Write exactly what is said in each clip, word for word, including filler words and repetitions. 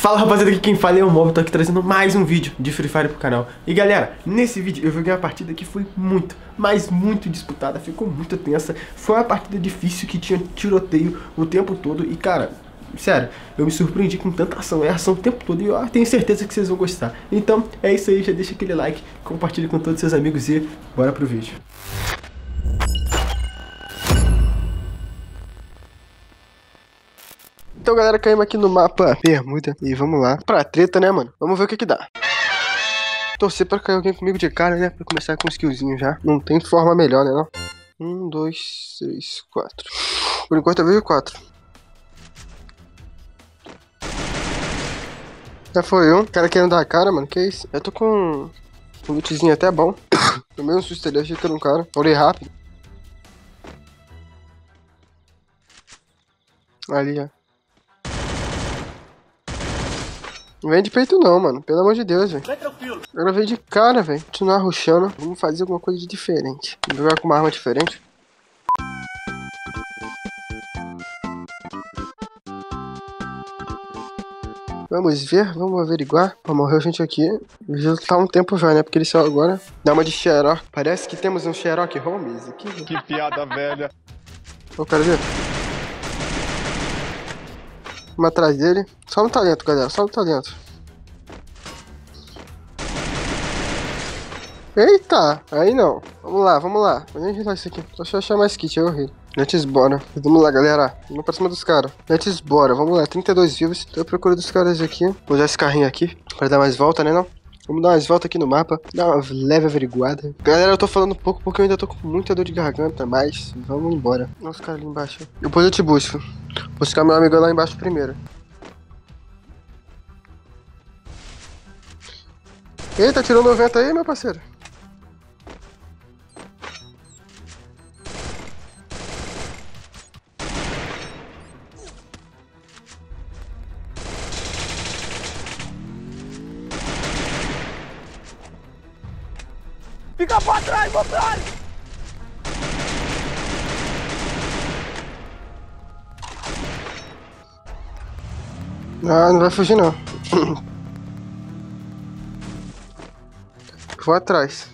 Fala rapaziada, aqui quem fala é o Mob, tô aqui trazendo mais um vídeo de Free Fire pro canal. E galera, nesse vídeo eu joguei uma partida que foi muito, mas muito disputada, ficou muito tensa. Foi uma partida difícil que tinha tiroteio o tempo todo e cara, sério, eu me surpreendi com tanta ação, é ação o tempo todo e eu tenho certeza que vocês vão gostar. Então é isso aí, já deixa aquele like, compartilhe com todos os seus amigos e bora pro vídeo. Então galera, caímos aqui no mapa Bermuda e vamos lá pra treta, né mano? Vamos ver o que que dá. Torcer pra cair alguém comigo de cara, né? Pra começar com um skillzinho já. Não tem forma melhor, né não? Um, dois, três, quatro. Por enquanto eu vejo quatro. Já foi um. O cara querendo dar a cara, mano. Que isso? Eu tô com um lootzinho até bom. Tomei um susto ali, achei que era um cara. Olhei rápido. Ali, ó. Não vem de peito não, mano. Pelo amor de Deus, velho. Agora veio de cara, velho. Continuar rushando. Vamos fazer alguma coisa de diferente. Vamos jogar com uma arma diferente. Vamos ver, vamos averiguar. Ó, morreu gente aqui. Já tá um tempo já, né? Porque ele saiu agora. Dá uma de Sherlock. Parece que temos um Sherlock Holmes aqui. Que piada velha. Ó, o cara viu? Vamos atrás dele. Só no talento, galera. Só no talento. Eita! Aí não. Vamos lá, vamos lá. Vamos ajeitar isso aqui. Só deixa eu achar mais kit, é horrível. Let's bora. Vamos lá, galera. Vamos pra cima dos caras. Let's bora. Vamos lá. trinta e dois vivos. Tô procurando dos caras aqui. Vou usar esse carrinho aqui pra dar mais volta, né não? Vamos dar mais volta aqui no mapa. Dar uma leve averiguada. Galera, eu tô falando pouco porque eu ainda tô com muita dor de garganta. Mas vamos embora. Nossa, cara ali embaixo. Depois eu te busco. Buscar meu amigo lá embaixo primeiro. Eita, tirou noventa aí, meu parceiro. Fica pra trás, otário! Ah, não vai fugir não. Vou atrás.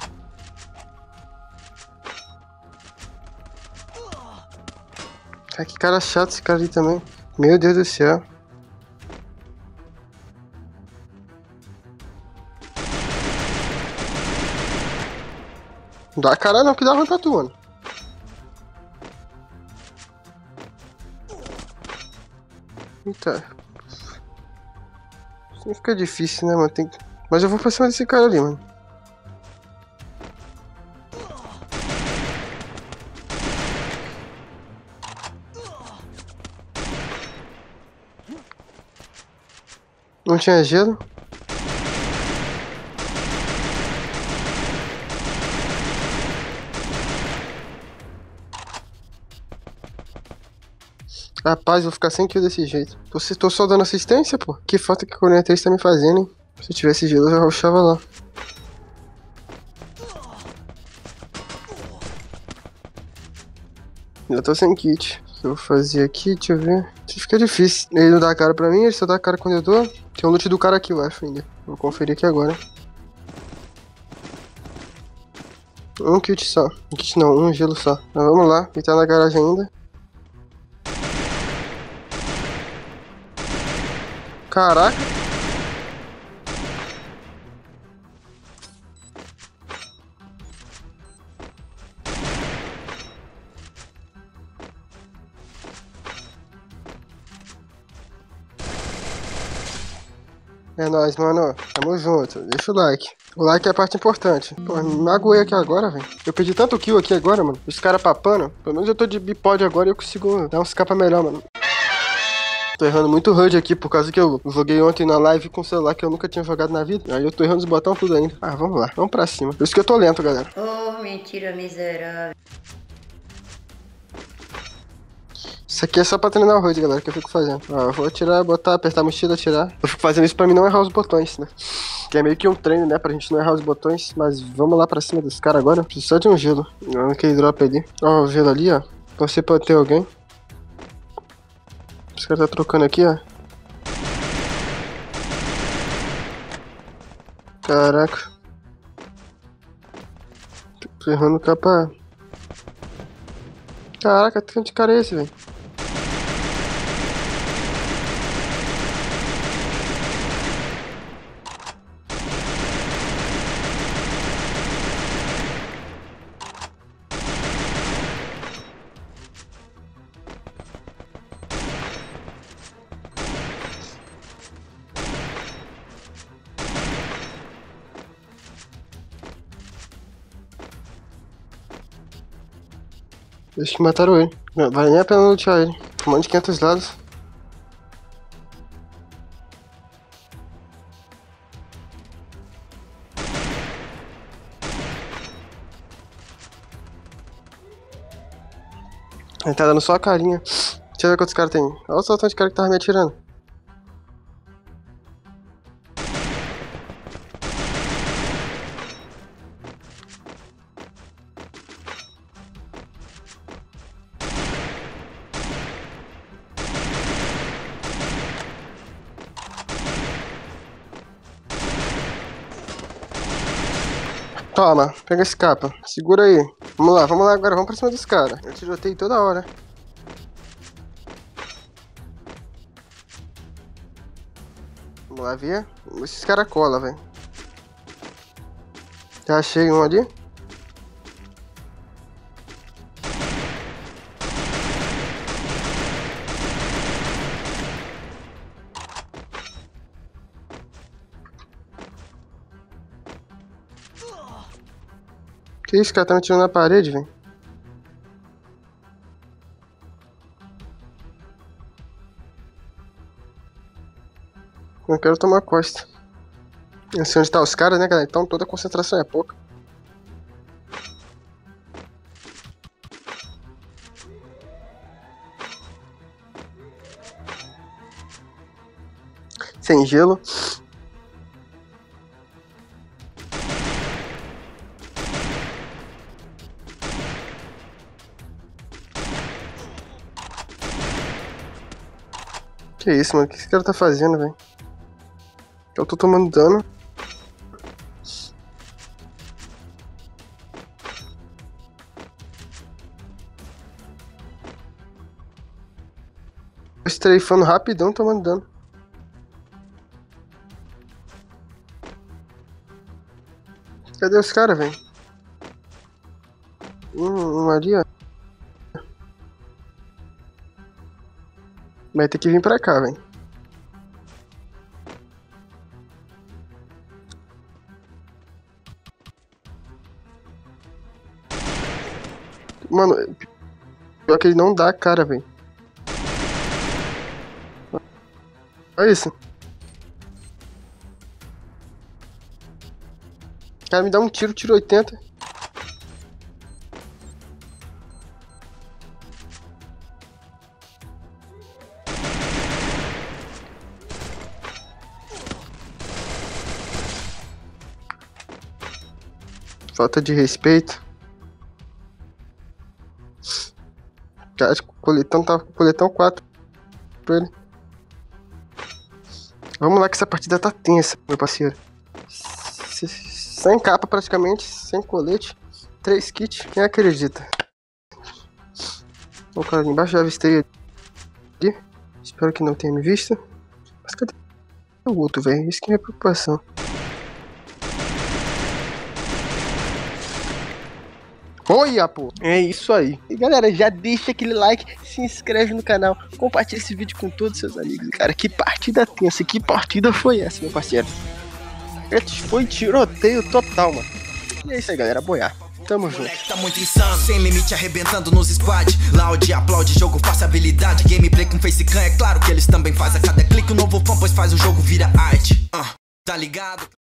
Ai, que cara chato esse cara ali também. Meu Deus do céu. Não dá cara não, que dá ruim pra tu, mano. Eita. Isso fica difícil, né, mano? Tem que... Mas eu vou pra cima desse cara ali, mano. Não tinha gelo. Rapaz, vou ficar sem kill desse jeito. Tô, tô só dando assistência, pô. Que falta que o quarenta e três tá me fazendo, hein? Se eu tivesse gelo, eu já rushava lá. Já tô sem kit. Se eu fazer aqui, deixa eu ver. Fica difícil. Ele não dá a cara pra mim, ele só dá a cara quando eu dou. Tem um loot do cara aqui, eu acho ainda. Vou conferir aqui agora. Um kit só. Um kit não, um gelo só. Mas vamos lá, ele tá na garagem ainda. Caraca. É nóis, mano. Tamo junto. Deixa o like. O like é a parte importante. Pô, me magoei aqui agora, velho. Eu perdi tanto kill aqui agora, mano. Os caras papando. Pelo menos eu tô de bipod agora e eu consigo dar uns capa melhor, mano. Tô errando muito H U D aqui, por causa que eu joguei ontem na live com um celular que eu nunca tinha jogado na vida. Aí eu tô errando os botões tudo ainda. Ah, vamos lá. Vamos pra cima. Por isso que eu tô lento, galera. Oh, mentira miserável. Isso aqui é só pra treinar o H U D, galera, que eu fico fazendo. Ó, eu vou atirar, botar, apertar a mochila, atirar. Eu fico fazendo isso pra mim não errar os botões, né? Que é meio que um treino, né, pra gente não errar os botões. Mas vamos lá pra cima dos caras agora. Preciso só de um gelo. Aquele drop ali. Ó, o gelo ali, ó. Você pode ter alguém. Os caras tá trocando aqui, ó. Caraca. Tô errando o capa. Caraca, que de cara é esse, velho? Acho que mataram ele. Não vale nem a pena lutear ele. Um monte de quinhentos lados. Ele tá dando só a carinha. Deixa eu ver quantos caras tem. Olha só o tanto de cara que tava me atirando. Toma, pega esse capa. Segura aí. Vamos lá, vamos lá agora, vamos pra cima dos caras. Eu tirotei toda hora. Vamos lá ver. Esses caras colam, velho. Já achei um ali. Que isso, cara? Tá me tirando na parede, velho. Eu quero tomar costa. Eu sei onde tá os caras, né, galera? Então toda a concentração é pouca. Sem gelo. Que isso, mano? O que esse cara tá fazendo, velho? Eu tô tomando dano. Estrefando rapidão, tomando dano. Cadê os caras, velho? Um, um ali, ó. Vai ter que vir pra cá, velho. Mano, pior que ele não dá a cara, velho. Olha isso. O cara me dá um tiro, tiro oitenta. Falta de respeito. Cara, o coletão tá com coletão quatro pra ele. Vamos lá que essa partida tá tensa, meu parceiro. Sem capa praticamente, sem colete. Três kits, quem acredita? O cara ali embaixo, já avistei ali. Espero que não tenha me visto. Mas cadê o outro, velho? Isso que é minha preocupação. Olha, pô, é isso aí. E galera, já deixa aquele like, se inscreve no canal, compartilha esse vídeo com todos os seus amigos. Cara, que partida tensa, que partida foi essa, meu parceiro? Foi tiroteio total, mano. E é isso aí, galera, boiar. Tamo junto. Tá muito insano, sem limite arrebentando nos squad. Loud, aplaude, jogo, faça habilidade. Gameplay com facecam, é claro que eles também fazem. A cada clique um novo fã, pois faz o jogo vira arte. uh, Tá ligado?